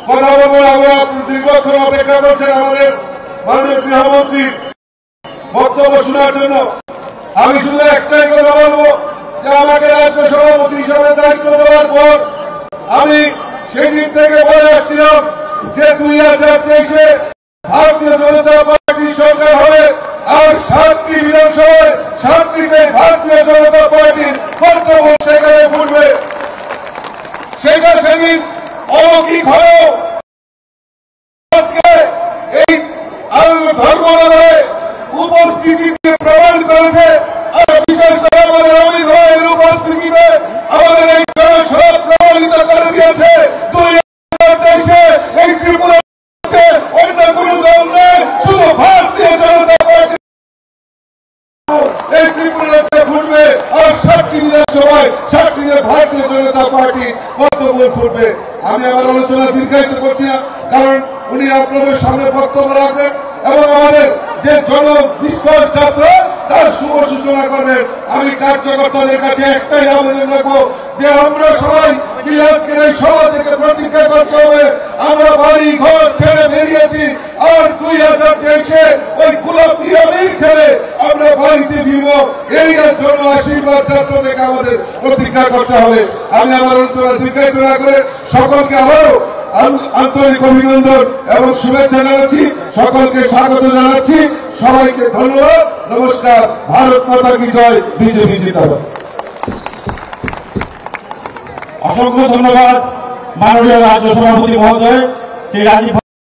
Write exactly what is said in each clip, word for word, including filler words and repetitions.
কথা বলবেন। আমরা দীর্ঘক্ষণ অপেক্ষা করছেন আমাদের মাননীয় গৃহমন্ত্রী বক্তব্য শোনার জন্য। আমি শুধু একটাই কথা বলবো যে আমাকে রাজ্য সভাপতি হিসাবে দায়িত্ব দেওয়ার পর আমি সেদিন থেকে বলে আসছিলাম যে দুই হাজার তেইশে ভারতীয় জনতা পার্টির সরকার হবে আর সাতটি বিধানসভায় সাতটিতে ভারতীয় জনতা পার্টির বক্তব্য সেখানে ফুটবে। সেটা সেদিন অলৌকিক হয়েও আজকে এই ধর্মনগরে উপস্থিতিতে প্রমাণ করেছে। আর বিশেষ করে আমাদের অমিত ভাইয়ের উপস্থিতিতে আমাদের এই জনসভা প্রমাণিত করে দিয়েছে দুই হাজার তেইশে এই ত্রিপুরা অন্য কোন দল নেই, শুধু ভারতীয় জনতা পার্টি এই ত্রিপুরাতে ফুটবে আর সাতটি বিধানসভায় সাতটিতে ভারতীয় জনতা পার্টি বক্তব্য ফুটবে। আমি আমার আলোচনা দীর্ঘায়িত করছি না, কারণ উনি আপনাদের সামনে বক্তব্য রাখবেন এবং আমাদের যে জন বিশ্বাস যাত্রা তার শুভ সূচনা করবেন। আমি কার্যকর্তাদের কাছে একটাই আবেদন রাখবো যে আমরা সবাই আজকের এই সভা থেকে প্রতিজ্ঞা করতে হবে আমরা বাড়ি ঘর ছেড়ে বেরিয়েছি আর দুই হাজার তেইশে ওই গোলাপ পিরামিড খেলে আমরা বাড়িতে ফিরব। এই জন্য আশীর্বাদ যাত্রা থেকে আমাদের প্রতিজ্ঞা করতে হবে। আমি আমার আলোচনা দীর্ঘায়িত না করে সকলকে আবারও আন্তরিক অভিনন্দন এবং শুভেচ্ছা জানাচ্ছি, সকলকে স্বাগত জানাচ্ছি। সবাইকে ধন্যবাদ, নমস্কার। ভারত মাতা কি জয়, বিজেপি জিন্দাবাদ। অসংখ্য ধন্যবাদ মাননীয় রাজ্য সভাপতি মহোদয় শ্রী রাজীব।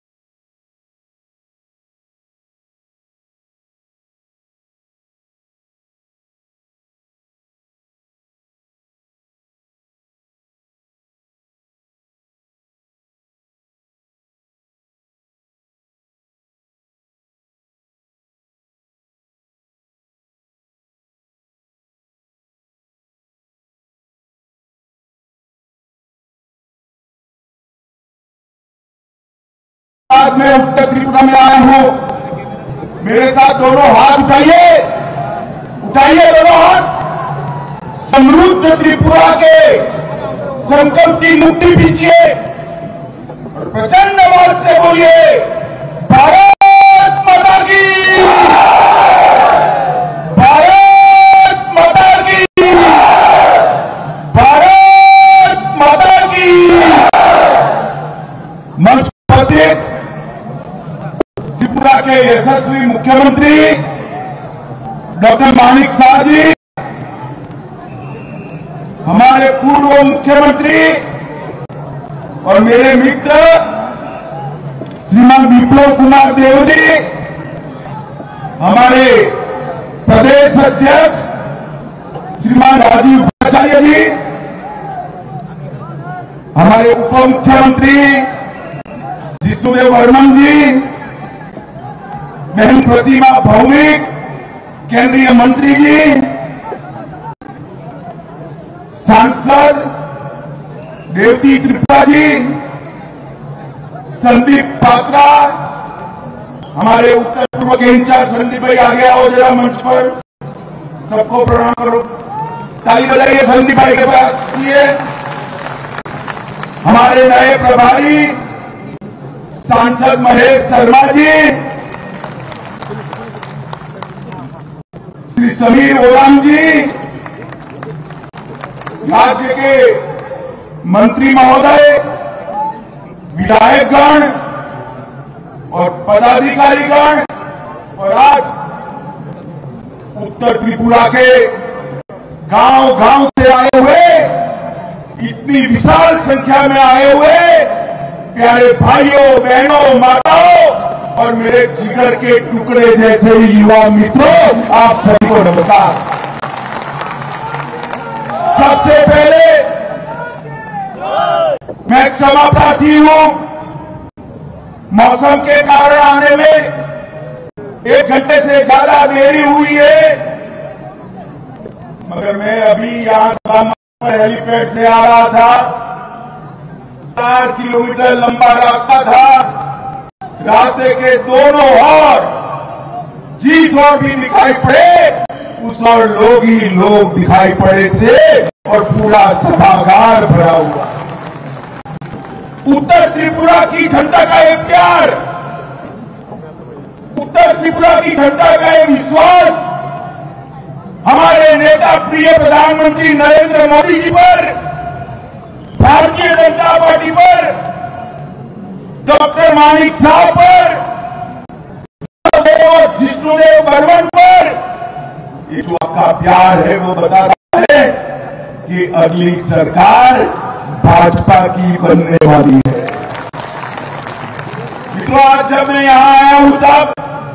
मैं उत्तर त्रिपुरा में आया हूं, मेरे साथ दोनों हाथ उठाइए, उठाइए दोनों हाथ। समृद्ध त्रिपुरा के संकल्प की मुट्ठी पीछिए और प्रचंड आवाज से बोलिए भारत माता की, भारत माता की, भारत माता की। मंच उपस्थित त्रिपुरा के यशस्वी मुख्यमंत्री डॉक्टर मानिक शाह जी, हमारे पूर्व मुख्यमंत्री और मेरे मित्र श्रीमान विप्लव कुमार देव जी, हमारे प्रदेश अध्यक्ष श्रीमान राजीव भट्टाचार्य जी, हमारे उप मुख्यमंत्री जितुदेव वर्मन जी, बहन प्रतिमा भौमिक, केंद्रीय मंत्री जी, सांसद देवती त्रिपुरा जी, संदीप पात्रा, हमारे उत्तर पूर्व के इंचार्ज संदीप भाई आगे आओ जरा मंच पर, सबको प्रणाम करो, ताली बजाइए संदीप भाई के पास। ये हमारे नए प्रभारी सांसद महेश शर्मा जी, श्री समीर ओराम जी, राज्य के मंत्री महोदय, विधायकगण और पदाधिकारीगण और आज उत्तर त्रिपुरा के गांव गांव से आए हुए, इतनी विशाल संख्या में आए हुए प्यारे भाइयों बहनों माताओं और मेरे जिगर के टुकड़े जैसे युवा मित्रों, आप सभी को नमस्कार। सबसे पहले मैं क्षमा प्रार्थी हूं, मौसम के कारण आने में एक घंटे से ज्यादा देरी हुई है, मगर मैं अभी यहां हेलीपैड से आ रहा था। चार किलोमीटर लंबा रास्ता था, रास्ते के दोनों ओर जिस ओर भी दिखाई पड़े उस ओर लोग ही लोग दिखाई पड़े थे और पूरा सभागार भरा हुआ। उत्तर त्रिपुरा की जनता का ये प्यार, उत्तर त्रिपुरा की जनता का ये विश्वास हमारे नेता प्रिय प्रधानमंत्री नरेंद्र मोदी जी पर, भारतीय जनता पार्टी पर, डॉक्टर मानिक साहब पर, जिष्णुदेव बर्मन पर, ये जो आपका प्यार है वो बताता है कि अगली सरकार भाजपा की बनने वाली है। मित्रों, आज जब मैं यहां आया हूं तब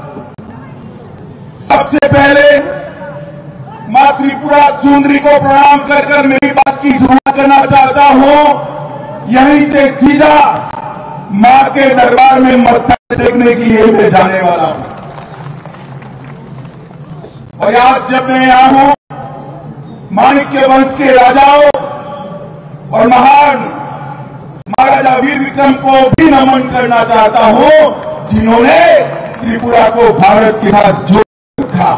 सबसे पहले मां त्रिपुरा सुंदरी को प्रणाम कर कर मेरी बात की शुरुआत करना चाहता हूं। यहीं से सीधा मां के दरबार में मत्था टेकने के लिए मैं जाने वाला हूं। और आज जब मैं यहां हूं, माणिक्य वंश के राजाओं और महान महाराजा वीर विक्रम को भी नमन करना चाहता हूं, जिन्होंने त्रिपुरा को भारत के साथ जोड़ रखा।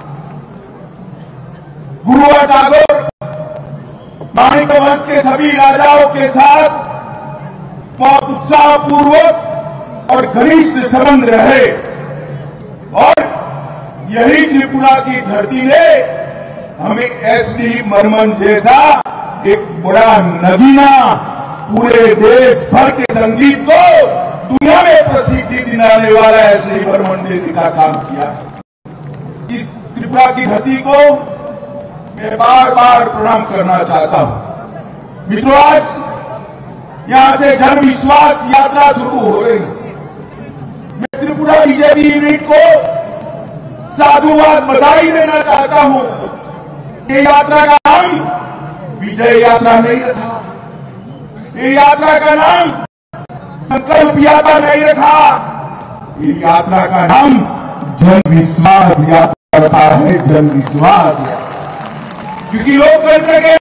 गुरुवर टागोर माणिक्य वंश के सभी राजाओं के साथ बहुत उत्साहपूर्वक और घनिष्ठ संबंध रहे और यही त्रिपुरा की धरती ने हमें एस डी बर्मन जैसा एक बड़ा नगीना पूरे देश भर के संगीत को दुनिया में प्रसिद्धि दिलाने वाला एस डी बर्मन ने का काम किया। इस त्रिपुरा की धरती को मैं बार बार प्रणाम करना चाहता हूं। मित्रों, आज यहां से जन विश्वास यात्रा शुरू हो रही है। मैं त्रिपुरा बीजेपी यूनिट को साधुवाद बधाई देना चाहता हूं। ये यात्रा का नाम विजय यात्रा नहीं रखा, ये यात्रा का नाम संकल्प यात्रा नहीं रखा, ये यात्रा का नाम जन विश्वास यात्रा रखा है। जन विश्वास यात्रा, क्योंकि लोकतंत्र के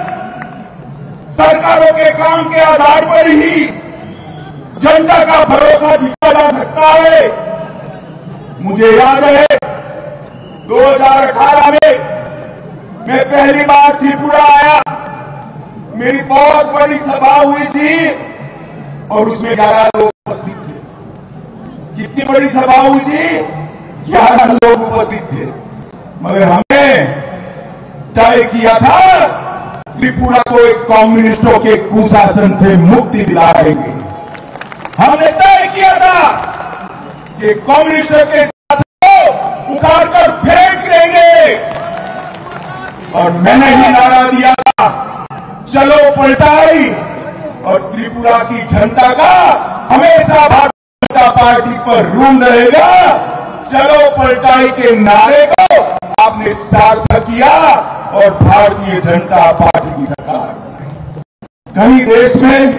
सरकारों के काम के आधार पर ही जनता का भरोसा जीता जा सकता है। मुझे याद है दो हज़ार अठारह में मैं पहली बार त्रिपुरा आया, मेरी बहुत बड़ी सभा हुई थी और उसमें ग्यारह लोग उपस्थित थे। कितनी बड़ी सभा हुई थी? ग्यारह लोग उपस्थित थे। मगर हमने तय किया था त्रिपुरा को एक कम्युनिस्टों के कुशासन से मुक्ति दिलाएंगे। हमने तय किया था कि कम्युनिस्टों के साथ उखाड़ कर फेंक देंगे और मैंने ही नारा दिया था, चलो पलटाई। और त्रिपुरा की जनता का हमेशा भारतीय जनता पार्टी पर ऋण रहेगा। चलो पलटाई के नारे को आपने सार्थक किया और भारतीय जनता पार्टी की सरकार। कहीं देश में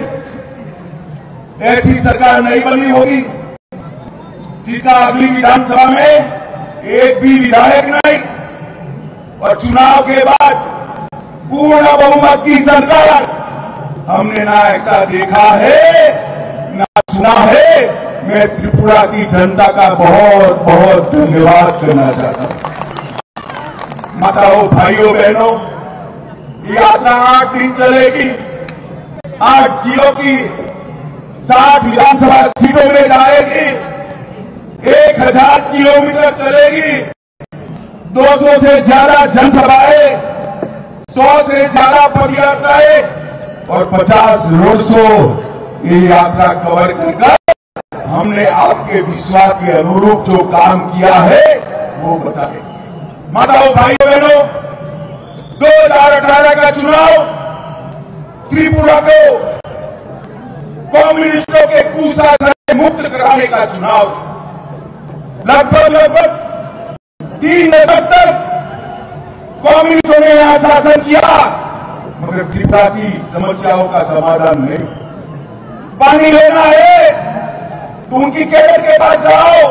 ऐसी सरकार नहीं बनी होगी जिसका अगली विधानसभा में एक भी विधायक नहीं और चुनाव के बाद पूर्ण बहुमत की सरकार। हमने ना ऐसा देखा है ना सुना है। मैं त्रिपुरा की जनता का बहुत बहुत धन्यवाद करना चाहता हूं। माताओं, भाइयों, बहनों, यात्रा आठ दिन चलेगी। आठ जिलों की साठ विधानसभा सीटों में जाएगी। एक हजार किलोमीटर चलेगी। दो सौ से ज्यादा जनसभाएं, सौ से ज्यादा पदयात्राएं और पचास रोड शो ये यात्रा कवर कर हमने आपके विश्वास के अनुरूप जो काम किया है वो बताए। माताओं, भाइयों, बहनों, दो हजार अठारह का चुनाव त्रिपुरा को कम्युनिस्टों के कुशासन से मुक्त कराने का चुनाव। लगभग लगभग तीन दशक तक कम्युनिस्टों ने यहां शासन किया, मगर त्रिपुरा की समस्याओं का समाधान नहीं। पानी लेना है तो उनकी कैडर के पास जाओ,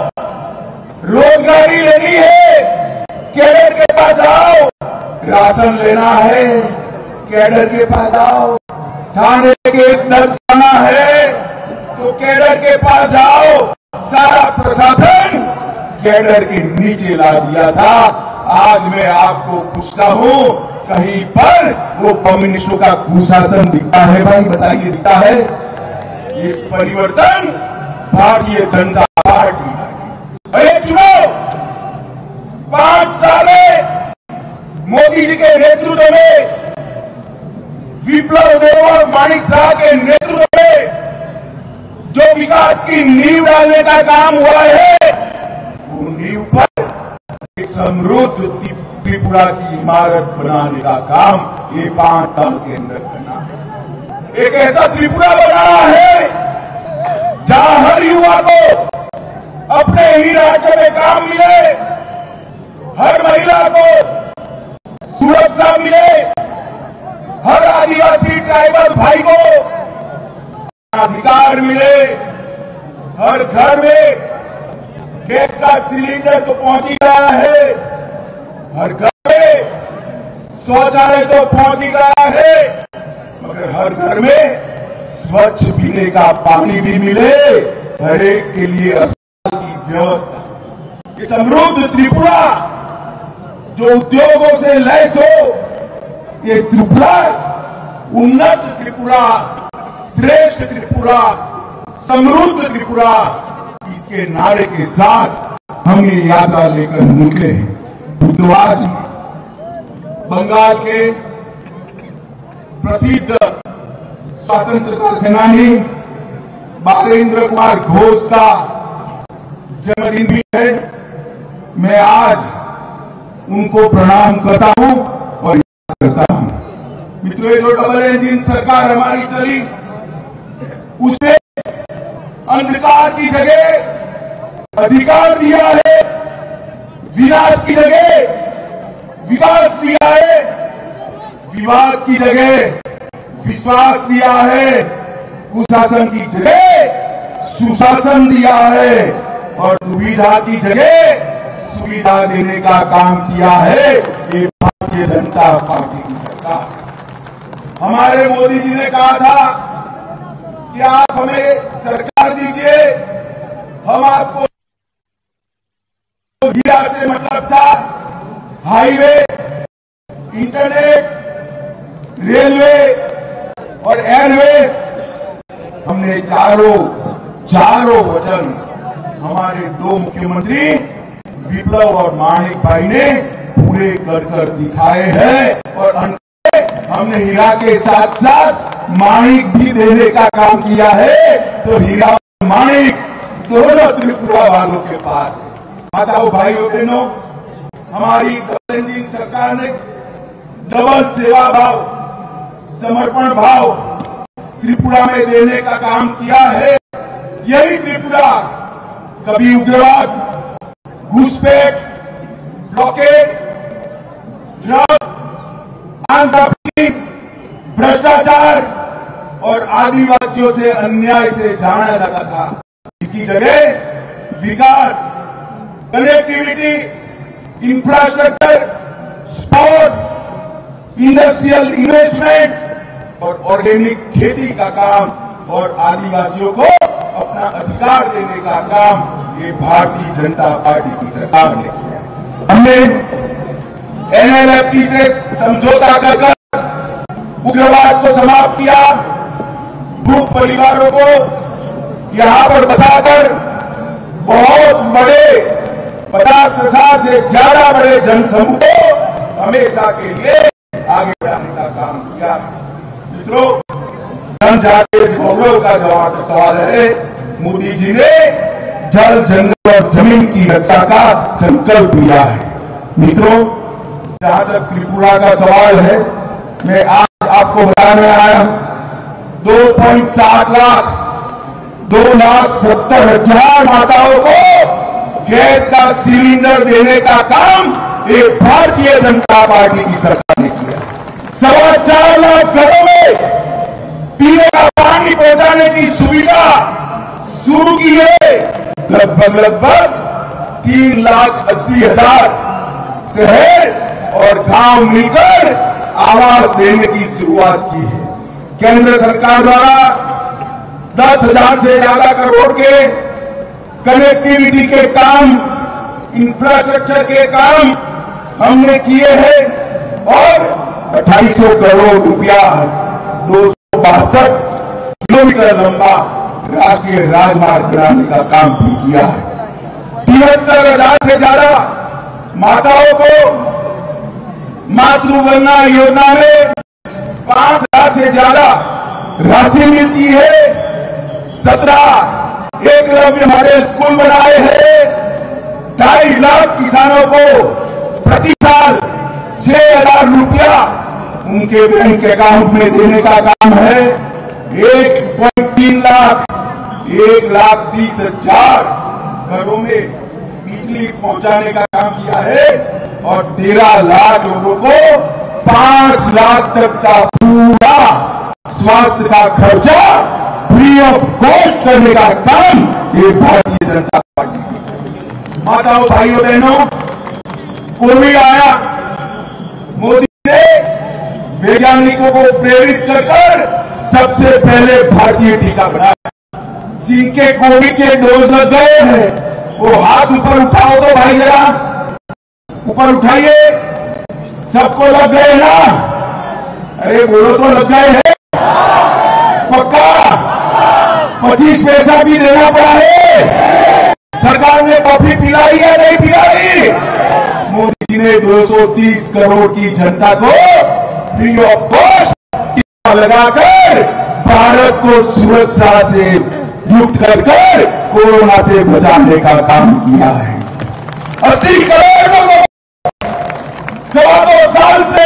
रोजगारी लेनी है कैडर के पास जाओ, राशन लेना है कैडर के पास जाओ, थाने केस दर्ज करना है तो कैडर के पास जाओ। सारा प्रशासन कैडर के नीचे ला दिया था। आज मैं आपको पूछता हूं, कहीं पर वो कम्युनिस्टों का कुशासन दिखता है? भाई बताइए, दिखता है? ये परिवर्तन भारतीय जनता पार्टी। अरे चुनो, पांच साल मोदी जी के नेतृत्व में, विप्लव देव और माणिक शाह के नेतृत्व में जो विकास की नींव डालने का काम हुआ है, वो नींव पर एक समृद्ध त्रिपुरा की इमारत बनाने का काम ये पांच साल के अंदर करना है। एक ऐसा त्रिपुरा बनाना है जहां हर युवा को अपने ही राज्य में काम मिले, हर महिला को सुरक्षा मिले, हर आदिवासी ट्राइबल भाई को अधिकार मिले, हर घर में गैस का सिलेंडर तो पहुंच ही गया है, हर घर में शौचालय तो पहुंच ही गया है, मगर हर घर में स्वच्छ पीने का पानी भी मिले, हर एक के लिए अस्पताल की व्यवस्था। ये समृद्ध त्रिपुरा जो उद्योगों से लैस हो, ये त्रिपुरा उन्नत त्रिपुरा, श्रेष्ठ त्रिपुरा, समृद्ध त्रिपुरा, इसके नारे के साथ हम ये यात्रा लेकर निकले हैं। तो आज बंगाल के प्रसिद्ध स्वतंत्रता सेनानी बालेंद्र कुमार घोष का जन्मदिन भी है। मैं आज उनको प्रणाम करता हूं और याद करता हूं। मित्रों, जो डबल इंजन सरकार हमारी चली, उसे अंधकार की जगह अधिकार दिया है, विनाश की जगह विकास दिया है, विवाद की जगह विश्वास दिया है, कुशासन की जगह सुशासन दिया है और दुविधा की जगह सुविधा देने का काम किया है ये भारतीय जनता पार्टी की सरकार। हमारे मोदी जी ने कहा था कि आप हमें सरकार दीजिए, हम आपको, हीरा से मतलब था हाईवे, इंटरनेट, रेलवे और एयरवेज। हमने चारों चारों वचन हमारे दो मुख्यमंत्री विप्लव और माणिक भाई ने पूरे कर कर दिखाए हैं और अंत में हमने हीरा के साथ साथ माणिक भी देने का काम किया है। तो हीरा और माणिक दोनों त्रिपुरा वालों के पास है। माताओं, भाइयों, बहनों, हमारी डबल इंजन सरकार ने डबल सेवा भाव, समर्पण भाव त्रिपुरा में देने का काम किया है। यही त्रिपुरा कभी उग्रवाद, घुसपैठ, ब्लॉकेड, ड्रग, आंतरराष्ट्रीय भ्रष्टाचार और आदिवासियों से अन्याय से जाना जाता था। इसकी जगह विकास, connectivity, infrastructure, sports, industrial investment और ऑर्गेनिक खेती का काम और आदिवासियों को अपना अधिकार देने का काम ये भारतीय जनता पार्टी की सरकार ने किया। हमने एनएलएफटी से समझौता कर कर उग्रवाद को समाप्त किया, भूख परिवारों को यहां पर बसाकर बहुत बड़े पचास हजार से ज्यादा बड़े जनसमूह को हमेशा के लिए आगे बढ़ाने का काम किया। मित्रों, जनजातीय गौरव का जवाब सवाल है, मोदी जी ने जल, जंगल और जमीन की रक्षा का संकल्प लिया है। मित्रों, जहां तक त्रिपुरा का सवाल है, मैं आज आपको बताने आया हूं, दो पॉइंट सात लाख दो लाख सत्तर हजार माताओं को गैस का सिलेंडर देने का काम ये भारतीय जनता पार्टी की सरकार ने किया। सवा चार लाख घरों में पीने का पानी पहुंचाने की सुविधा शुरू की है। लगभग लगभग तीन लाख अस्सी हजार शहर और गांव मिलकर आवास देने की शुरुआत की है। केंद्र सरकार द्वारा दस हजार से ज्यादा करोड़ के कनेक्टिविटी के काम, इंफ्रास्ट्रक्चर के काम हमने किए हैं और अट्ठाईस सौ करोड़ रुपया दो सौ बासठ किलोमीटर लंबा राष्ट्रीय राजमार्ग बनाने का काम भी किया है। तिहत्तर हजार से ज्यादा माताओं को मातृ वंदना योजना में पांच हजार से ज्यादा राशि मिलती है। सत्रह एकलव्य मॉडल स्कूल बनाए हैं। ढाई लाख किसानों को प्रति साल छह हजार रुपया उनके बैंक अकाउंट में देने का काम है। एक पॉइंट तीन लाख एक लाख तीस हजार घरों में बिजली पहुंचाने का काम किया है और तेरह लाख लोगों को पांच लाख तक का पूरा स्वास्थ्य का खर्चा फ्री ऑफ कॉस्ट करने का काम ये भारतीय जनता पार्टी की। माताओं भाइयों बहनों, कोविड आया, मोदी ने वैज्ञानिकों को प्रेरित कर कर सबसे पहले भारतीय टीका बनाया। जिनके कोविड के डोज लग गए हैं वो हाथ ऊपर उठाओ तो भाई, जरा ऊपर उठाइए। सबको लग गए ना? अरे बोलो तो लग गए हैं पक्का? पच्चीस पैसा भी देना पड़ा है। सरकार ने कॉफी पिलाई या नहीं पिलाई? मोदी जी ने दो सौ तीस करोड़ की जनता को फ्री ऑफ कॉस्ट टीका लगाकर भारत को सुरक्षा से युक्त कर कर कोरोना से बचाने का काम किया है। अस्सी करोड़ लोगों सवा दो साल से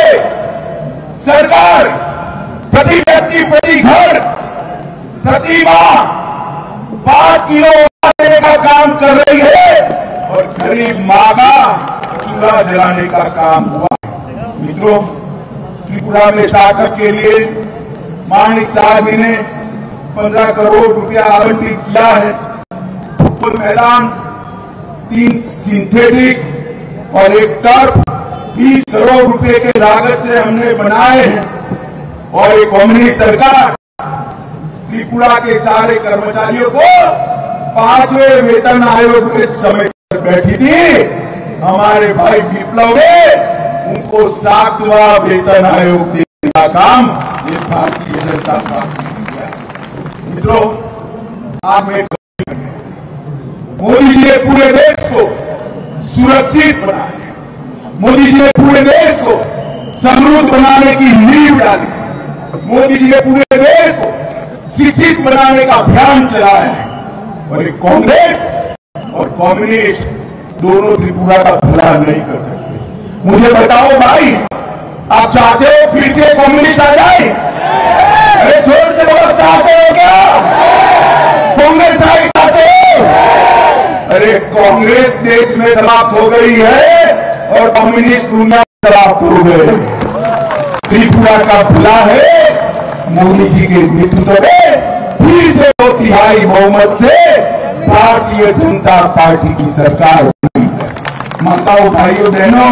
सरकार प्रति व्यक्ति प्रति घर प्रति माह पांच किलो देने का काम कर रही है और गरीब मां का चूल्हा जलाने का काम हुआ। मित्रों, त्रिपुरा में स्टार्टअप के लिए माणिक साहब जी ने पंद्रह करोड़ रुपया आवंटित किया है। फुटबॉल मैदान, तीन सिंथेटिक और एक टर्फ बीस करोड़ रुपए के लागत से हमने बनाए हैं और एक कम्युनिस्ट सरकार त्रिपुरा के सारे कर्मचारियों को पांचवें वेतन आयोग में समय पर बैठी थी। हमारे भाई विप्लव ने उनको सातवां वेतन आयोग देने का काम ये भारतीय जनता पार्टी ने किया। मित्रों, आप में मोदी जी ने पूरे देश को सुरक्षित बनाया। मोदी जी ने पूरे देश को समृद्ध बनाने की नींव डाली। मोदी जी ने पूरे देश को शिक्षित बनाने का अभियान चलाया है और एक कांग्रेस और कम्युनिस्ट दोनों त्रिपुरा का भला नहीं कर सकते। मुझे बताओ भाई, आप चाहते हो फिर से कम्युनिस्ट आ जाए? अरे जोर से बोलो, चाहते हो क्या? कांग्रेस आई चाहते हो? अरे कांग्रेस देश में समाप्त हो गई है और कम्युनिस्ट दुनिया में समाप्त हो गए। त्रिपुरा का भला है मोदी जी के नेतृत्व में फिर से दो तिहाई बहुमत से भारतीय जनता पार्टी की सरकार बनी है। माताओं भाइयों बहनों,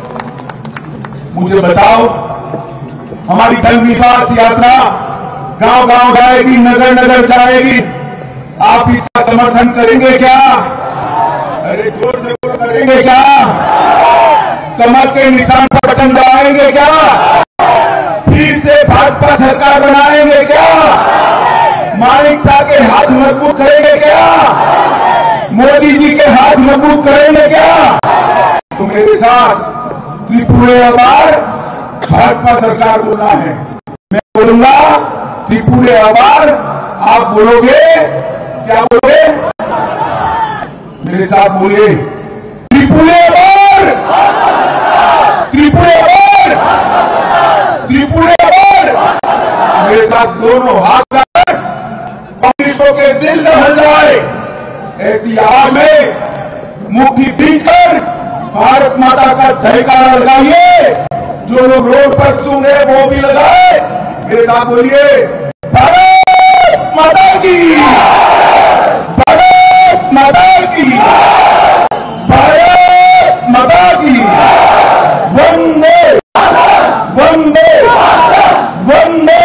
मुझे बताओ, हमारी जन विकास यात्रा गांव गांव जाएगी, नगर नगर जाएगी। आप इसका समर्थन करेंगे क्या? अरे जोर से बोलो, करेंगे क्या? कमल के निशान पर बटन दबाएंगे क्या? फिर से भाजपा सरकार बनाएंगे क्या? माणिक शाह के हाथ मजबूत करेंगे क्या? मोदी जी के हाथ मजबूत करेंगे क्या? तो मेरे साथ त्रिपुरा आभार भाजपा सरकार बोलना है। मैं बोलूंगा त्रिपुरा आभार, आप बोलोगे? क्या बोलोगे? मेरे साथ बोलिए, त्रिपुरा आभार, त्रिपुरा आभार, त्रिपुरा आभार। मेरे साथ दोनों हाथ कर कम्युनिस्टों के दिल न हल जाए ऐसी आवाज में मुट्ठी बींचकर भारत माता का जयकारा लगाइए। जो लोग रोड पर सुन रहे वो भी लगाए। मेरे साथ बोलिए, भारत माता की, भारत माता की, भारत माता की। वंदे वंदे वंदे।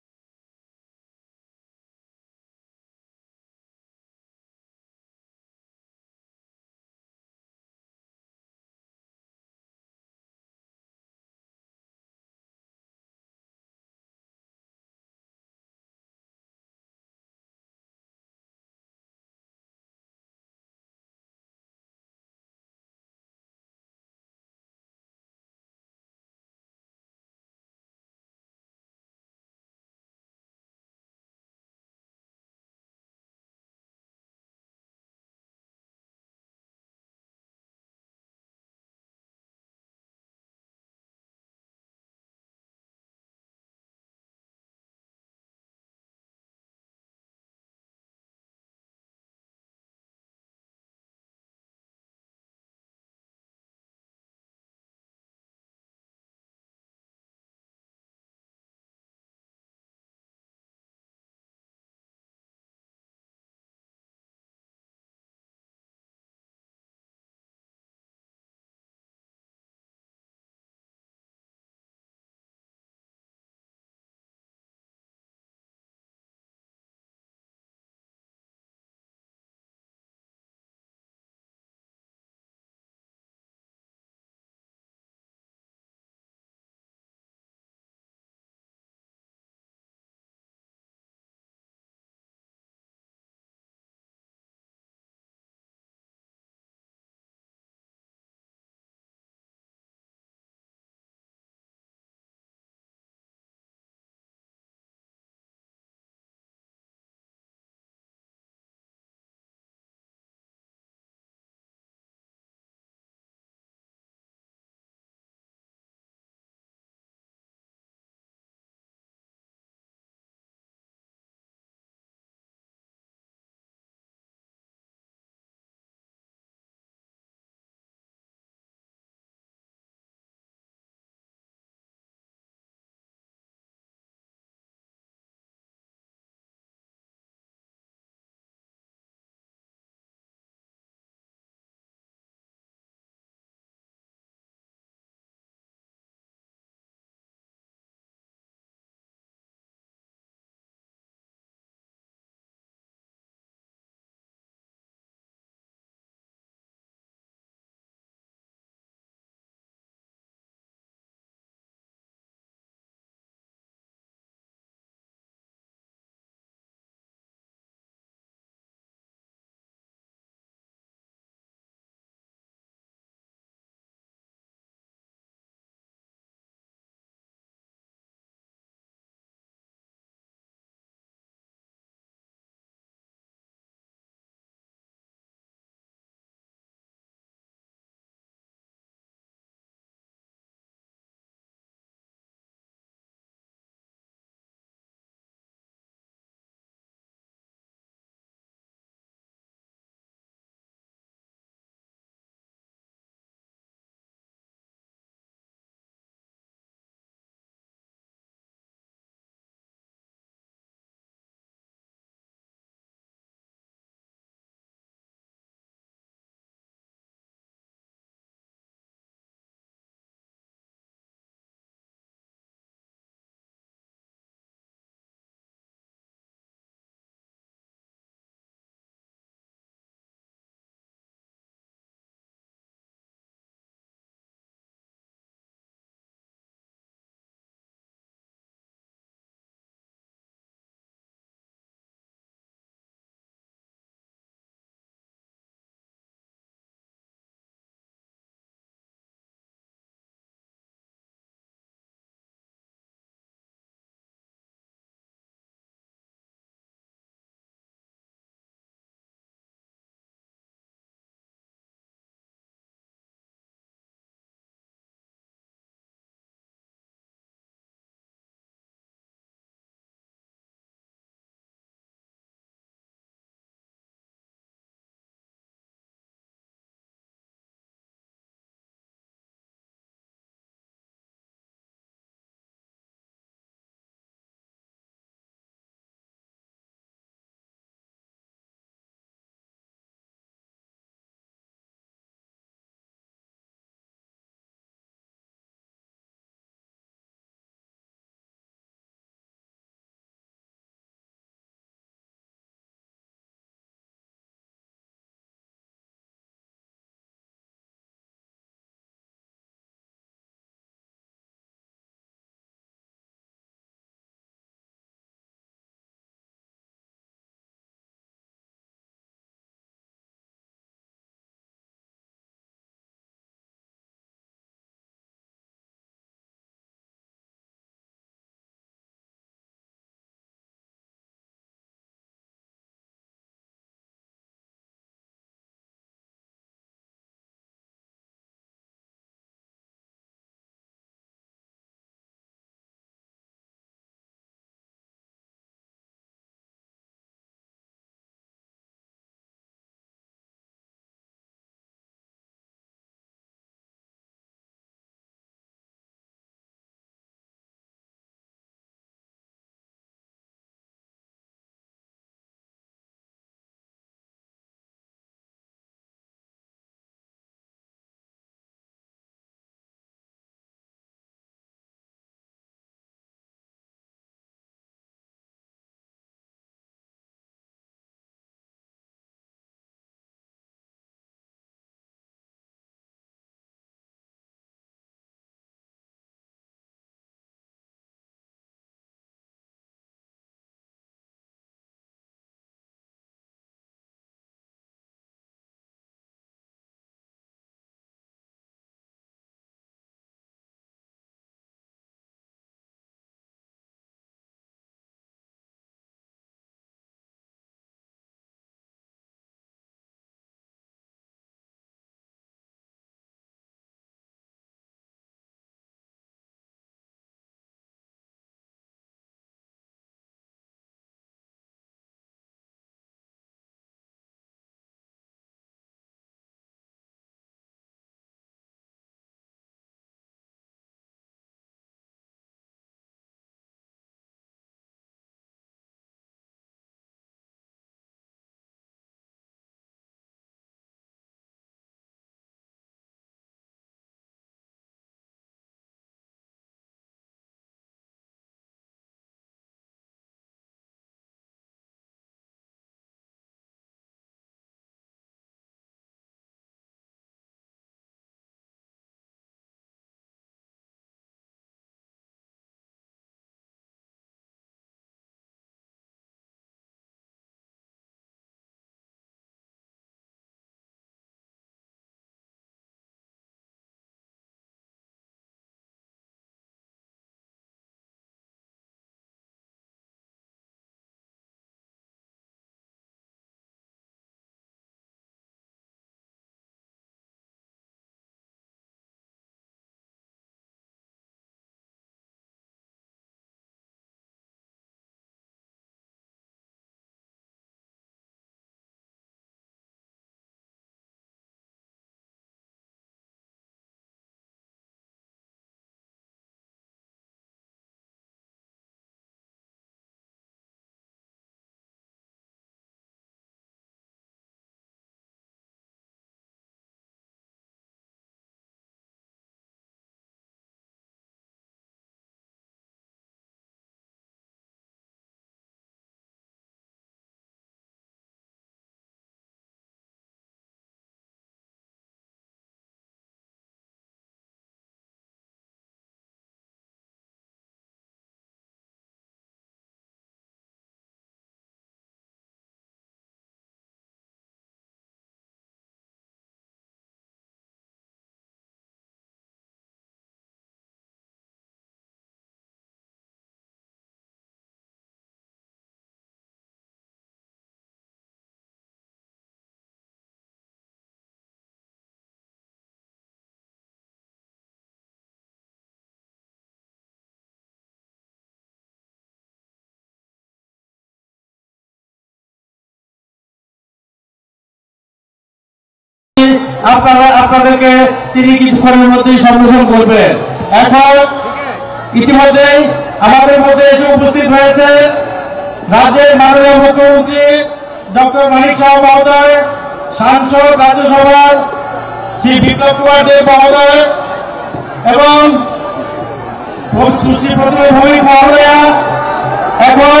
আপনারা আপনাদেরকে তিনি কিছুক্ষণের মধ্যেই সম্বোধন করবেন। এখন ইতিমধ্যেই আমাদের মধ্যে এসে উপস্থিত হয়েছে রাজ্যের মাননীয় মুখ্যমন্ত্রী ডক্টর মানিক সাহা মহোদয়, সাংসদ রাজ্যসভার শ্রী বিপ্লব কুমার দেব মহোদয় এবং সুশ্রী প্রতিমা ভৌমিক মহোদয়া। এখন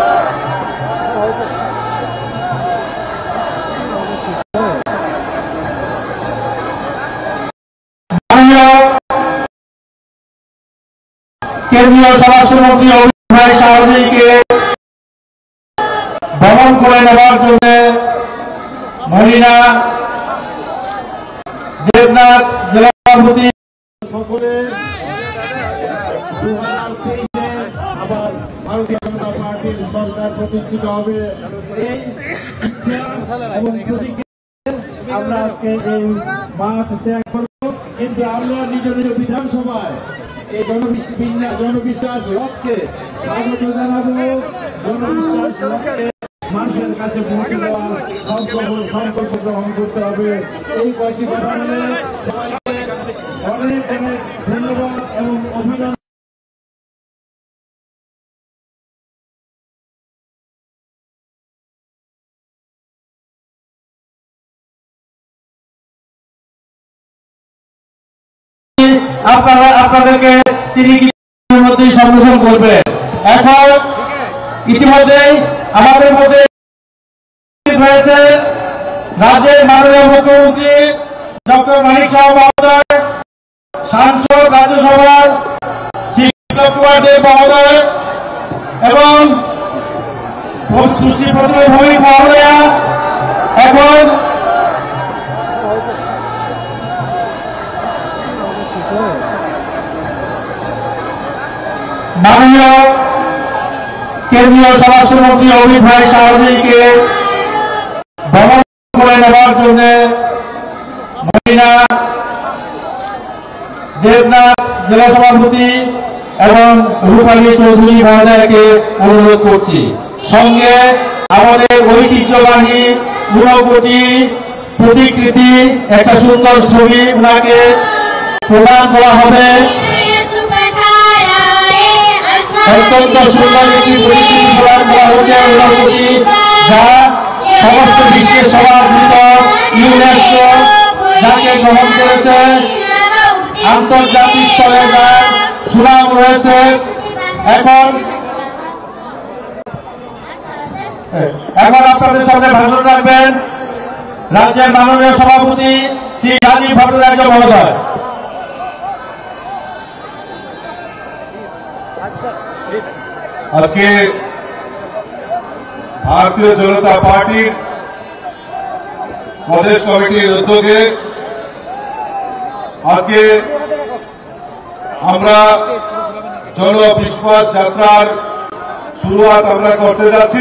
কেন্দ্রীয় স্বরাষ্ট্রমন্ত্রী অমিত ভাই শাহজিকে ভ্রমণ করে নেওয়ার জন্য মহিলা দেবনাথ জেলা সভাপতি সকলে দু হাজার তেইশে আবার ভারতীয় জনতা পার্টির সরকার প্রতিষ্ঠিত হবে এই ইচ্ছা এবং প্রতিজ্ঞা আমরা আজকে এই মাঠ ত্যাগ করব। কিন্তু আমরা নিজ নিজ বিধানসভায় এই জনবিশ্বাস জনবিশ্বাস রথকে স্বাগত জানাবো। জনবিশ্বাস রথকে মানুষের কাছে পৌঁছে দেওয়ার সংকল্প সংকল্প গ্রহণ করতে হবে। এই কয়েকটি কথা নিয়ে সবাইকে অনেক অনেক ধন্যবাদ এবং অভিনন্দন। আপনারা আপনাদেরকে তিনি কিছুক্ষণের মধ্যেই সম্বোধন করবেন। এখন ইতিমধ্যেই আমাদের মধ্যে হয়েছে রাজ্যের মাননীয় মুখ্যমন্ত্রী ডক্টর মানিক সাহা মহোদয়, সাংসদ রাজ্যসভার শ্রী বিপ্লব কুমার দেব মহোদয় এবং সুশ্রী প্রতিমা ভৌমিক মহোদয়া। এখন মাননীয় কেন্দ্রীয় স্বরাষ্ট্রমন্ত্রী অমিত ভাই শাহজিকে ভ্রমণ করে নেওয়ার জন্য মহিলা দেবনাথ জেলা সভাপতি এবং রূপালী চৌধুরী মহোদয়কে অনুরোধ করছি। সঙ্গে আমাদের ঐতিহ্যবাহী ঊনকোটি প্রতিকৃতি একটা সুন্দর ছবি ওনাকে প্রদান করা হবে। অত্যন্ত সুন্দর একটি পরিস্থিতি প্রদান করা হচ্ছে ঊনকোটি, যা সমস্ত বিশ্বের সমাদৃত ইউনেস্কো যাকে গ্রহণ করেছে, আন্তর্জাতিক স্তরে যার সুনাম রয়েছে। এখন এখন আপনাদের সামনে ভাষণ রাখবেন রাজ্যের মাননীয় সভাপতি শ্রী রাজীব ভট্টাচার্য মহোদয়। আজকে ভারতীয় জনতা পার্টির প্রদেশ কমিটির উদ্যোগে আজকে আমরা জন বিশ্বাস যাত্রার শুরুয়াত আমরা করতে যাচ্ছি।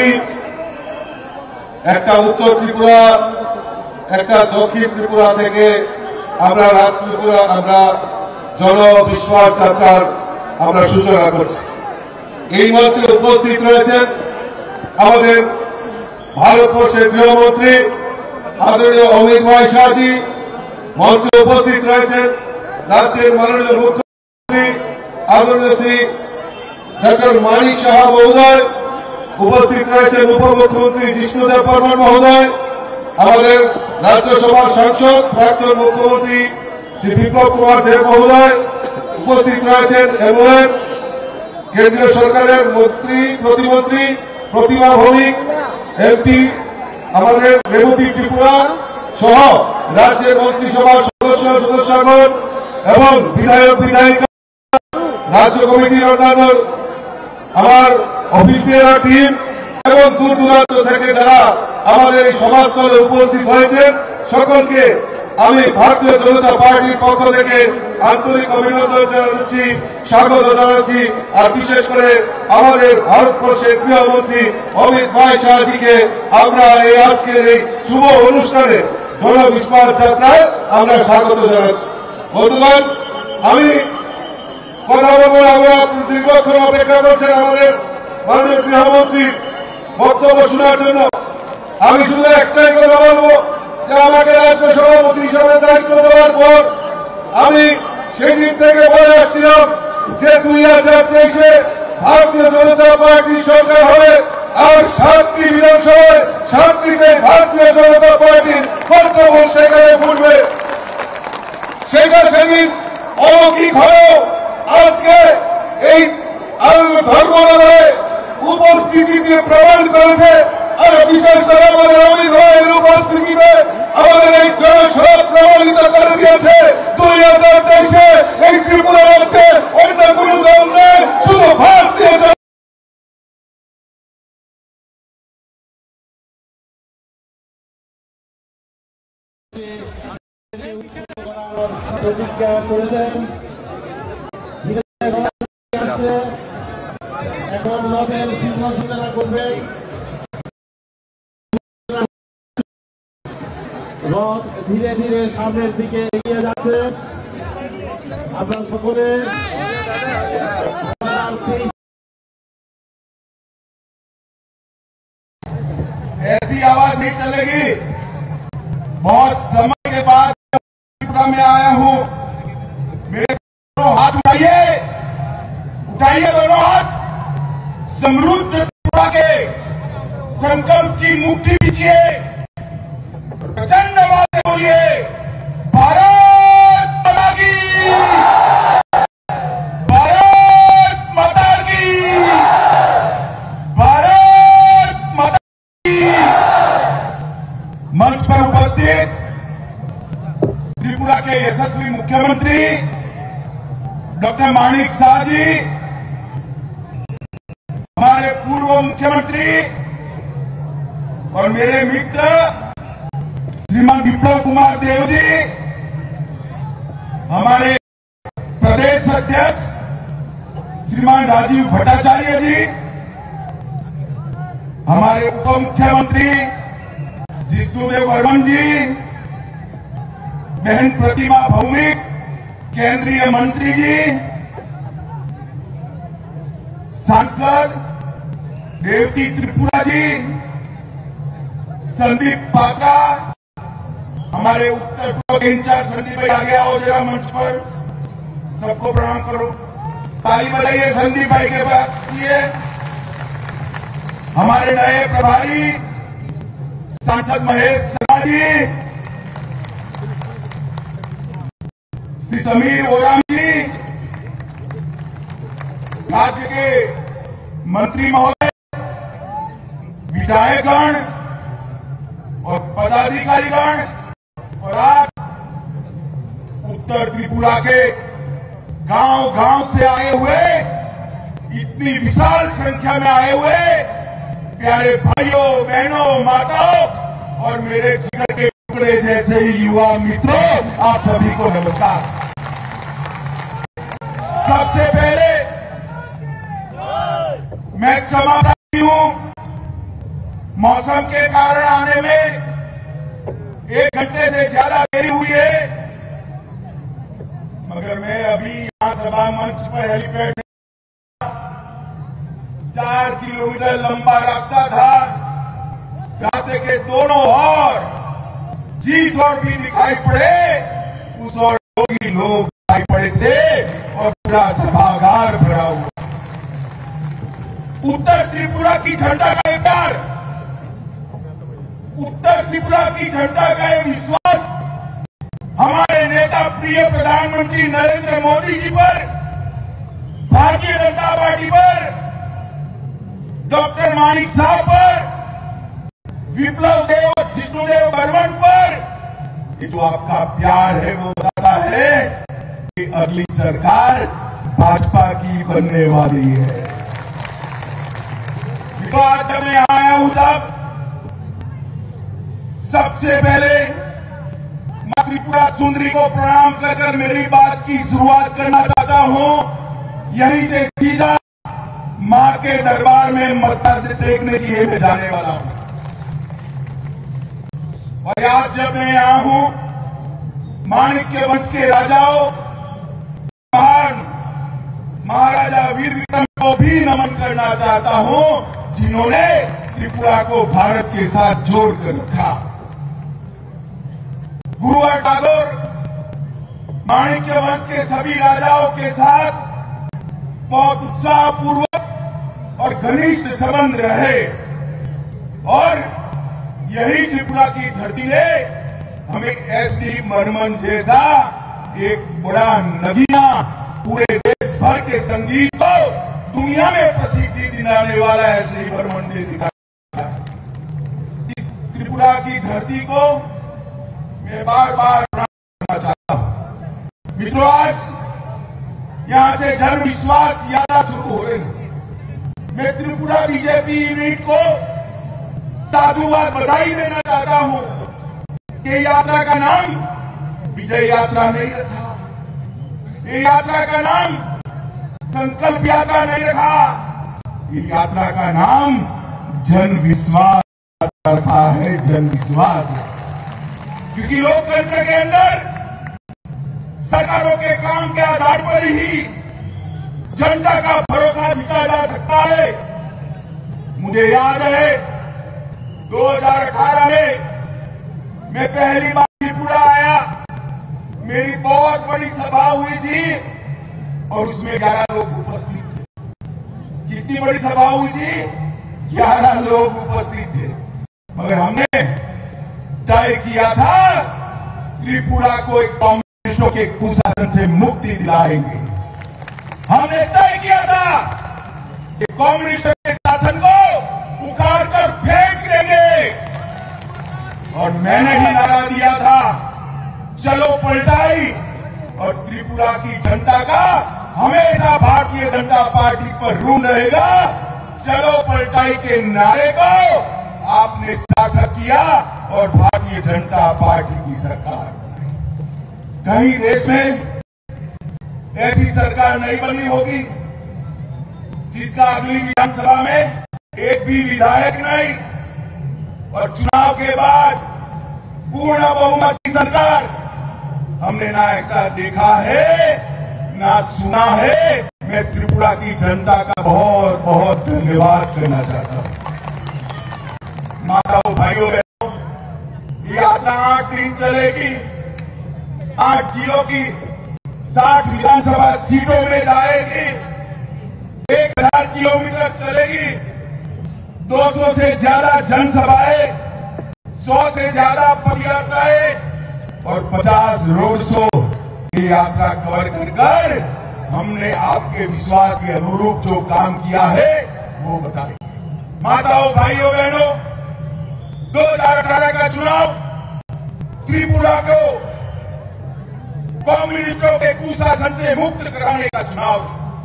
একটা উত্তর ত্রিপুরা, একটা দক্ষিণ ত্রিপুরা থেকে আমরা রাত ত্রিপুরা আমরা জন বিশ্বাস যাত্রার আমরা সূচনা করছি। এই মঞ্চে উপস্থিত রয়েছেন আমাদের ভারতবর্ষের গৃহমন্ত্রী আদরণীয় অমিত ভাই শাহজি, মঞ্চে উপস্থিত রয়েছেন রাজ্যের মাননীয় মুখ্যমন্ত্রী আদরণীয় শ্রী ডক্টর মানিক সাহা মহোদয়, উপস্থিত রয়েছেন উপমুখ্যমন্ত্রী জিষ্ণুদেব বর্মন মহোদয়, আমাদের রাজ্যসভার সাংসদ প্রাক্তন মুখ্যমন্ত্রী শ্রী বিপ্লব কুমার দেব মহোদয়, উপস্থিত রয়েছেন এমওএস কেন্দ্রীয় সরকারের মন্ত্রী প্রতিমন্ত্রী প্রতিমা ভৌমিক এমপি, আমাদের রেবতী ত্রিপুরা সহ রাজ্যের মন্ত্রিসভার সদস্য সদস্যগণ এবং বিধায়ক বিধায়িকা, রাজ্য কমিটির অন্যান্য আমার অফিসিয়াল টিম এবং দূর দূরান্ত থেকে যারা আমাদের এই সমাজস্থলে উপস্থিত হয়েছেন, সকলকে আমি ভারতীয় জনতা পার্টির পক্ষ থেকে আন্তরিক অভিনন্দন জানাচ্ছি, স্বাগত জানাচ্ছি। আর বিশেষ করে আমাদের ভারতবর্ষের গৃহমন্ত্রী অমিত ভাই শাহজিকে আমরা এই আজকের এই শুভ অনুষ্ঠানে জনবিশ্বাস যাত্রায় আমরা স্বাগত জানাচ্ছি। বন্ধুগণ, আমি কথা বলবো, আমরা দীর্ঘক্ষণ অপেক্ষা করছেন আমাদের মাননীয় গৃহমন্ত্রীর বক্তব্য শোনার জন্য। আমি শুধু একটাই কথা বলবো যে আমাকে রাজ্য সভাপতি হিসাবে দায়িত্ব দেওয়ার পর আমি সেদিন থেকে বলে আসছিলাম যে দুই হাজার তেইশে ভারতীয় জনতা পার্টির সরকার হবে আর সাতটি বিধানসভায় সাতটিতে ভারতীয় জনতা পার্টির কর্তব্য সেখানে ফুটবে। সেটা সেদিন অলৌকিক হয়েও আজকে এই ধর্মনগরে উপস্থিতি দিয়ে প্রমাণ করেছে। আর বিশেষ করে আমাদের অমিত ভাইয়ের উপস্থিতিতে আমাদের এই জনসভা প্রমাণিত করে দিয়েছে দুই হাজার তেইশে এই ত্রিপুরা রাজ্যে অন্য কোন দল নেই, শুধু ভারতীয় প্রতিজ্ঞা করেছেন। এখন নবের সিংহ সূচনা করবে। রথ ধীরে ধীরে সামনের দিকে এগিয়ে যাচ্ছে। আপনার সকলে ऐसी आवाज नहीं चलेगी। बहुत समय के बाद त्रिपुरा में आया हूं। मेरे दोनों हाथ उठाइए, उठाइए दोनों हाथ। समृद्ध त्रिपुरा के संकल्प की मुट्ठी बिछिए, प्रचंड आवाज से बोलिए भारत माता की, भारत माता की, भारत माता की। मंच पर उपस्थित त्रिपुरा के यशस्वी मुख्यमंत्री डॉक्टर माणिक शाह जी, हमारे पूर्व मुख्यमंत्री और मेरे मित्र श्रीमान विप्लव कुमार देव जी, हमारे प्रदेश अध्यक्ष श्रीमान राजीव भट्टाचार्य जी, हमारे उप मुख्यमंत्री जिष्णुदेव वर्मन जी, बहन प्रतिमा भौमिक, केंद्रीय मंत्री जी, सांसद रेवती त्रिपुरा जी, संदीप पात्रा, हमारे उत्तर पूर्व के इंचार्ज संदीप भाई आगे आओ जरा मंच पर, सबको प्रणाम करो, ताली बजाइए संदीप भाई के पास। ये हमारे नए प्रभारी सांसद महेश शर्मा जी, श्री समीर ओराम जी, राज्य के मंत्री महोदय, विधायकगण और पदाधिकारीगण, और आज उत्तर त्रिपुरा के गांव गांव से आए हुए, इतनी विशाल संख्या में आए हुए प्यारे भाइयों बहनों माताओं और मेरे जिगर के टुकड़े जैसे ही युवा मित्रों, आप सभी को नमस्कार। सबसे पहले मैं क्षमा प्रार्थी हूं, मौसम के कारण आने में एक घंटे से ज्यादा देरी हुई है, मगर मैं अभी यहां सभा मंच पर हेलीपैड से चार किलोमीटर लंबा रास्ता था। रास्ते के दोनों ओर जिस ओर भी दिखाई पड़े उस ओर लोग ही लोग दिखाई पड़े थे और पूरा सभागार भरा हुआ। उत्तर त्रिपुरा की झंडा का एक प्यार, उत्तर त्रिपुरा की झंडा का एक विश्वास हमारे नेता प्रिय प्रधानमंत्री नरेंद्र मोदी जी पर, भारतीय जनता पार्टी पर, डॉक्टर माणिक शाह पर, विप्लव देव और जिष्णुदेव बर्मन पर, ये जो आपका प्यार है वो बताता है कि अगली सरकार भाजपा की बनने वाली है। तो आज जब मैं आया हूं तब सबसे पहले मां त्रिपुरा सुंदरी को प्रणाम कर कर मेरी बात की शुरुआत करना चाहता हूं। यहीं से सीधा मां के दरबार में मत्था टेकने की मैं जाने वाला हूं। और आज जब मैं यहां हूं, माणिक्य वंश के राजाओं, महान महाराजा वीर विक्रम को भी नमन करना चाहता हूं, जिन्होंने त्रिपुरा को भारत के साथ जोड़कर रखा। गुरुवर टागोर माणिक्य वंश के सभी राजाओं के साथ बहुत उत्साहपूर्वक और घनिष्ठ संबंध रहे और यही त्रिपुरा की धरती ने हमें एस डी बर्मन जैसा एक बड़ा नगीना पूरे देश भर के संगीत को दुनिया में प्रसिद्धि दिलाने वाला एस डी बर्मन ने दिखाया। इस त्रिपुरा की धरती को मैं बार बार प्रणाम करना चाहता हूं। मित्रों, आज यहां से जन विश्वास यात्रा शुरू हो रही है। मैं त्रिपुरा बीजेपी यूनिट को साधुवाद बधाई देना चाहता हूं कि यात्रा का नाम विजय यात्रा नहीं रखा, ये यात्रा का नाम संकल्प यात्रा नहीं रखा, ये यात्रा का नाम जन विश्वास रखा है, जन विश्वास। क्योंकि लोकतंत्र के अंदर सरकारों के काम के आधार पर ही जनता का भरोसा जीता जा सकता है। मुझे याद है दो हज़ार अठारह में मैं पहली बार त्रिपुरा आया, मेरी बहुत बड़ी सभा हुई थी और उसमें ग्यारह लोग उपस्थित थे। कितनी बड़ी सभा हुई थी? ग्यारह लोग उपस्थित थे। मगर हमने तय किया था त्रिपुरा को एक कम्युनिस्टों के कुशासन से मुक्ति दिलाएंगे। हमने तय किया था कि कम्युनिस्टों के शासन को उखाड़ कर फेंक देंगे और मैंने ही नारा दिया था, चलो पलटाई। और त्रिपुरा की जनता का हमेशा भारतीय जनता पार्टी पर ऋण रहेगा। चलो पलटाई के नारे को आपने सार्थक किया और भारतीय जनता पार्टी की सरकार। कहीं देश में ऐसी सरकार नहीं बनी होगी जिसका अगली विधानसभा में एक भी विधायक नहीं और चुनाव के बाद पूर्ण बहुमत की सरकार हमने ना ऐसा देखा है ना सुना है। मैं त्रिपुरा की जनता का बहुत बहुत धन्यवाद करना चाहता हूं। माताओं, भाइयों, बहनों, ये यात्रा आठ दिन चलेगी। आठ जिलों की साठ विधानसभा सीटों में जाएगी। एक हजार किलोमीटर चलेगी। दो सौ से ज्यादा जनसभाएं, सौ से ज्यादा पदयात्राएं और पचास रोड शो ये यात्रा कवर कर कर हमने आपके विश्वास के अनुरूप जो काम किया है वो बताएंगे। माताओं, भाइयों, बहनों, दो हजार अठारह का चुनाव त्रिपुरा को कम्युनिस्टों के कुशासन से मुक्त कराने का चुनाव।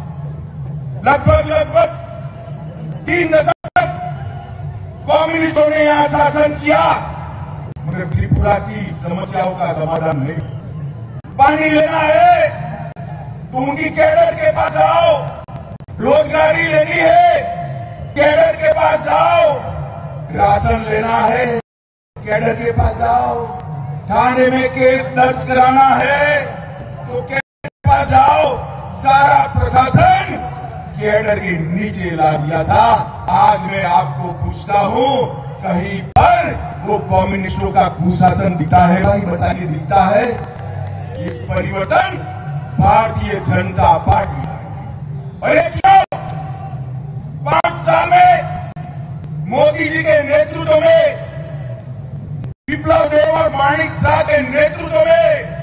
लगभग लगभग तीन दशक तक कम्युनिस्टों ने यहां शासन किया मगर त्रिपुरा की समस्याओं का समाधान नहीं। पानी लेना है तो उनकी कैडर के पास आओ, रोजगारी लेनी है कैडर के पास आओ, राशन लेना है कैडर के पास आओ, थाने में केस दर्ज कराना है तो कैडर के पास आओ। सारा प्रशासन कैडर के नीचे ला दिया था। आज मैं आपको पूछता हूं, कहीं पर वो कम्युनिस्टों का कुशासन दिखता है? भाई बताइए, दिखता है? ये परिवर्तन भारतीय जनता पार्टी और ये चुनाव पांच साल में मोदी जी के नेतृत्व में, विप्लव देव और माणिक शाह के नेतृत्व में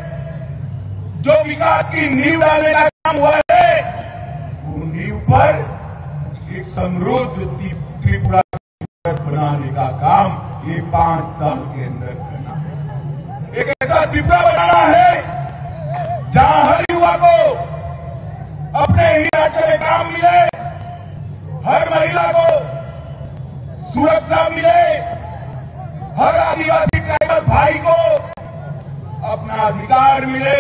जो विकास की नींव डालने का काम हुआ है वो नींव पर एक समृद्ध त्रिपुरा बनाने का काम ये पांच साल के अंदर करना है। एक ऐसा त्रिपुरा बनाना है जहां हर युवा को अपने ही राज्य में काम मिले, हर महिला को सुरक्षा मिले, हर आदिवासी ट्राइबल भाई को अपना अधिकार मिले,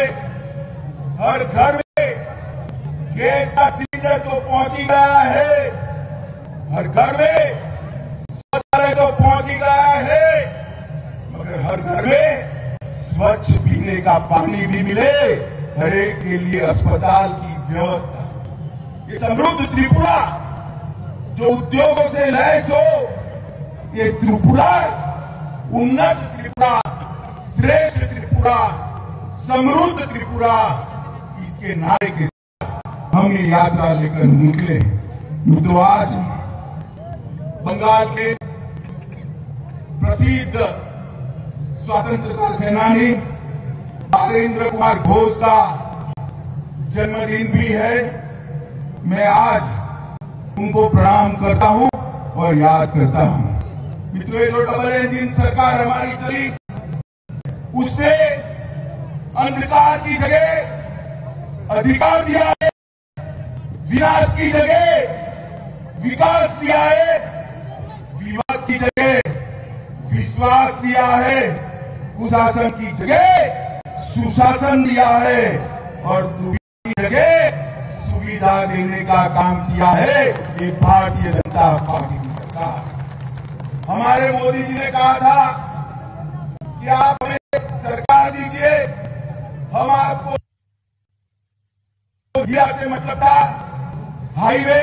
हर घर में गैस का सिलेंडर तो पहुंच ही गया है, हर घर में शौचालय तो पहुंच ही गया है, मगर हर घर में स्वच्छ पीने का पानी भी मिले, हर एक के लिए अस्पताल की व्यवस्था। ये समृद्ध त्रिपुरा जो उद्योगों से लैस हो, ये त्रिपुरा उन्नत त्रिपुरा, श्रेष्ठ त्रिपुरा त्रिपुरा, समृद्ध त्रिपुरा, इसके नारे के साथ हम ये यात्रा लेकर निकले। मित्रों, आज बंगाल के प्रसिद्ध स्वतंत्रता सेनानी नरेंद्र कुमार घोष का जन्मदिन भी है। मैं आज उनको प्रणाम करता हूं और याद करता हूं। मित्रों, जो डबल इंजन सरकार हमारी चली, उससे अंधकार की जगह अधिकार दिया है, विनाश की जगह विकास दिया है, विवाद की जगह विश्वास दिया है, कुशासन की जगह सुशासन दिया है और दुविधा की जगह सुविधा देने का काम किया है ये भारतीय जनता पार्टी की सरकार। हमारे मोदी जी ने कहा था कि आप हमें सरकार दीजिए, हम आपको हीरा से मतलब था, हाईवे,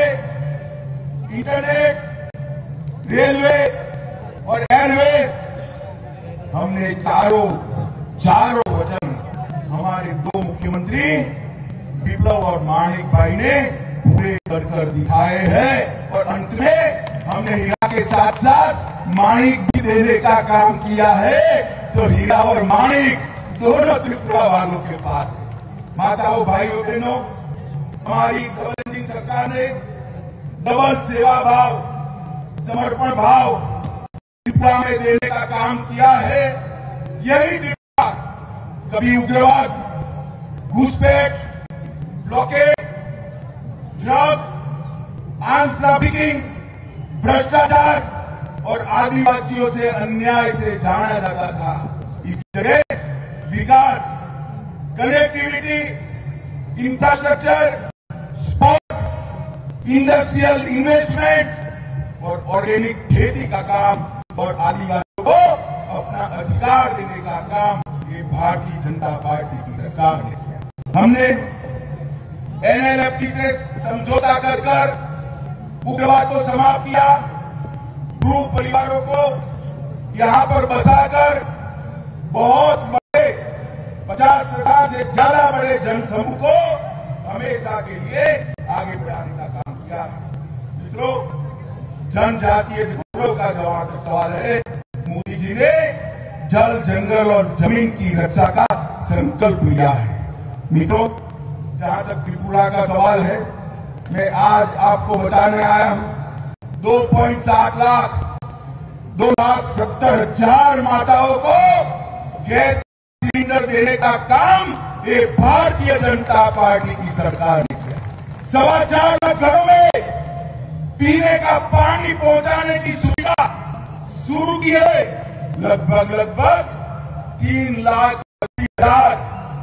इंटरनेट, रेलवे और एयरवेज, हमने चारों चारों वचन हमारे दो मुख्यमंत्री विप्लव और माणिक भाई ने पूरे कर कर दिखाए हैं और अंत में हमने हीरा के साथ साथ माणिक भी देने का काम किया है। तो हीरा और माणिक दोनों त्रिपुरा वालों के पास है। माताओं, भाइयों, बहनों, हमारी डबल इंजन सरकार ने डबल सेवा भाव, समर्पण भाव त्रिपुरा में देने का काम किया है। यही त्रिपुरा कभी उग्रवाद, घुसपैठ, ब्लॉकेट, ड्रग, आर्म ट्रैफिकिंग, भ्रष्टाचार और आदिवासियों से अन्याय से जाना जाता था। इस जगह विकास, connectivity, infrastructure, sports, industrial investment और ऑर्गेनिक खेती का काम और आदिवासियों को अपना अधिकार देने का काम ये भारतीय जनता पार्टी की सरकार ने किया। हमने एनएलएफटी से समझौता कर कर उग्रवाद को समाप्त किया, ग्रुप परिवारों को यहां पर बसाकर बहुत बड़े पचास हजार से ज्यादा बड़े जनसमूह को हमेशा के लिए आगे बढ़ाने का काम किया। मित्रों, जनजातीय गौरव का जवाब का सवाल है। मोदी जी ने जल, जंगल और जमीन की रक्षा का संकल्प लिया है। मित्रों, जहां तक त्रिपुरा का सवाल है, मैं आज आपको बताने आया हूं दो पॉइंट सात लाख दो लाख सत्तर हजार माताओं को गैस सिलेंडर देने का काम ये भारतीय जनता पार्टी की सरकार ने किया। सवा चार लाख घरों में पीने का पानी पहुंचाने की सुविधा शुरू की है। लगभग लगभग तीन लाख अस्सी हजार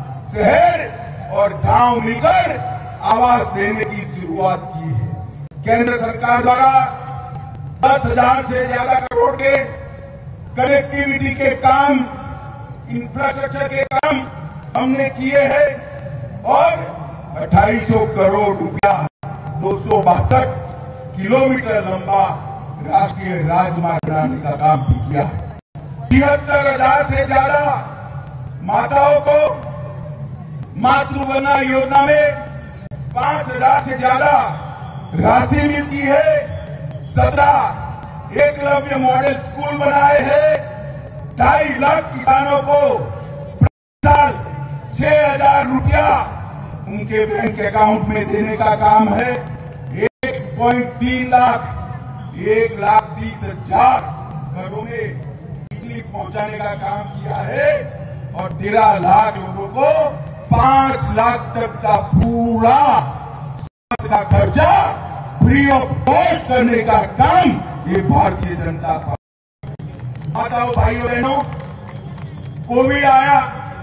शहर और गांव मिलकर आवास देने की शुरुआत की है। केंद्र सरकार द्वारा दस हजार से ज्यादा करोड़ के कनेक्टिविटी के काम, इंफ्रास्ट्रक्चर के काम हमने किए हैं और अट्ठाईस सौ करोड़ रुपया दो सौ बासठ किलोमीटर लंबा राष्ट्रीय राजमार्ग बनाने का काम भी किया है। तिहत्तर हजार से ज्यादा माताओं को मातृवंदना योजना में पांच हजार से ज्यादा राशि मिलती है। सत्रह एकलव्य मॉडल स्कूल बनाए हैं। ढाई लाख किसानों को प्रति साल छह हजार रुपया उनके बैंक अकाउंट में देने का काम है। एक पॉइंट तीन लाख एक लाख तीस हजार घरों में बिजली पहुंचाने का काम किया है और तेरह लाख लोगों को पांच लाख तक का पूरा का खर्चा फ्री ऑफ कॉस्ट करने का काम ये भारतीय जनता पार्टी। माताओं, भाइयों, बहनों, कोविड आया,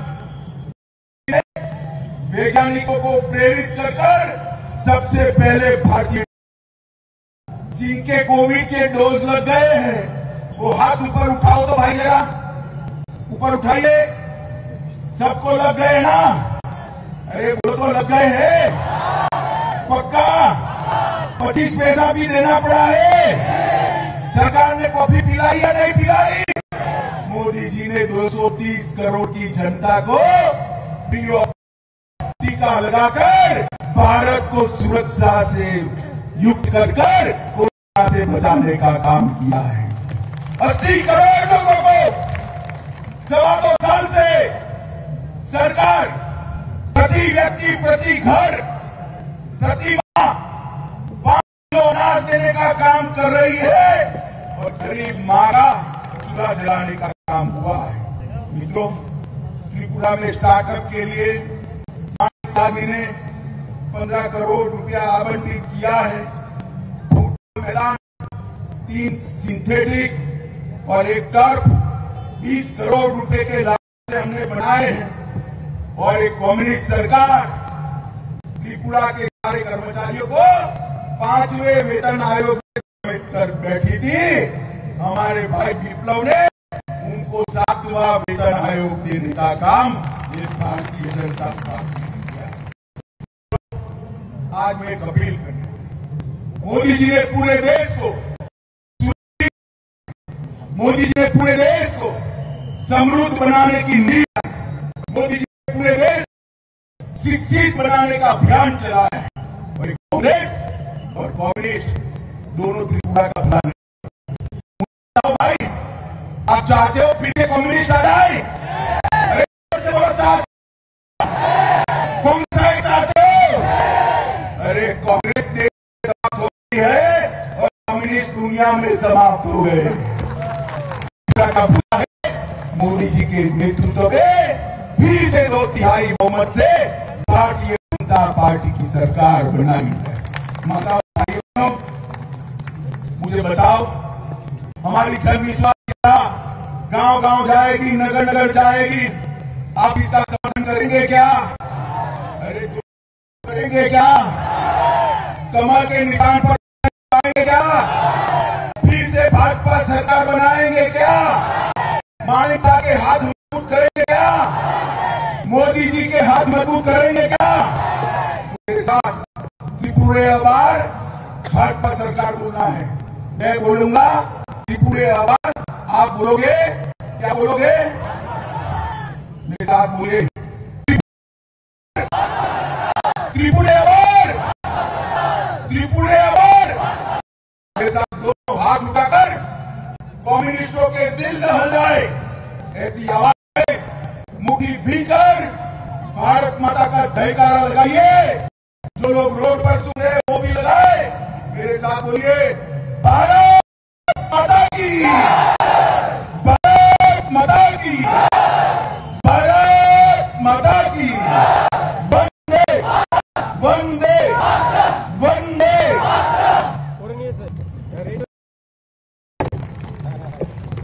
वैज्ञानिकों को प्रेरित कर कर सबसे पहले भारतीय जिनके कोविड के डोज लग गए हैं वो हाथ ऊपर उठाओ तो भाई, जरा ऊपर उठाइए। सबको लग गए ना? अरे वो तो लग गए हैं पक्का। पच्चीस पैसा भी देना पड़ा है। सरकार ने कॉफी पिलाई या नहीं पिलाई? मोदी जी ने दो सौ तीस करोड़ की जनता को फ्री ऑफ टीका लगाकर भारत को सुरक्षा से युक्त कर कर कोरोना से बचाने का काम किया है। अस्सी करोड़ लोगों को सवा दो साल से सरकार प्रति व्यक्ति प्रति घर प्रति माह पांच किलो अनाज देने का काम कर रही है और गरीब मां का चूल्हा जलाने का काम हुआ है। मित्रों, त्रिपुरा में स्टार्टअप के लिए शादी ने पंद्रह करोड़ रुपया आवंटित किया है। फुटबॉल मैदान तीन सिंथेटिक और एक टर्फ बीस करोड़ रुपए के लागत से हमने बनाए हैं। और एक कम्युनिस्ट सरकार त्रिपुरा के सारे कर्मचारियों को पांचवें वेतन आयोग में समेट कर बैठी थी। हमारे भाई विप्लव ने उनको सातवां वेतन आयोग देने का काम ये भारतीय जनता पार्टी ने किया। आज मैं एक अपील करना, मोदी जी ने पूरे देश को मोदी जी ने पूरे देश को समृद्ध बनाने की नीति, मोदी जी ने पूरे देश शिक्षित बनाने का अभियान चलाया है। और कांग्रेस और कम्युनिस्ट दोनों त्रिपुरा का भला नहीं। भाई, आप चाहते हो पीछे कम्युनिस्ट आ जाए? अरे से बोलो, चाहते कौन सा चाहते हो? अरे कांग्रेस देश में समाप्त हो गई है और कम्युनिस्ट दुनिया में समाप्त हो गए। का भूला है, मोदी जी के नेतृत्व में फिर से दो तिहाई बहुमत से भारतीय जनता पार्टी की सरकार बनाई है। माताओं भाइयों, मुझे बताओ, हमारी जन विश्वास क्या गांव गांव जाएगी, नगर नगर जाएगी, आप इसका समर्थन करेंगे क्या? अरे जो करेंगे क्या? कमल के निशान पर आएंगे क्या? फिर से भाजपा सरकार बनाएंगे क्या? मानिक शाह के हाथ मजबूत करेंगे क्या? मोदी जी के हाथ मजबूत करेंगे क्या? मेरे साथ त्रिपुरे अबार भाजपा सरकार बोलना है। मैं बोलूंगा त्रिपुरे अबार, आप बोलोगे? क्या बोलोगे? मेरे साथ बोले, त्रिपुरे अबार, त्रिपुरे अबार। मेरे साथ दोनों हाथ उठाकर कम्युनिस्टों के दिल दहल जाए ऐसी आवाज में मुट्ठी भींचकर भारत माता का जयकारा लगाइए। जो लोग रोड पर सुन रहे हैं वो भी लगाए। मेरे साथ बोलिए, भारत माता की, भारत माता की, भारत माता की। वंदे वंदे वंदे।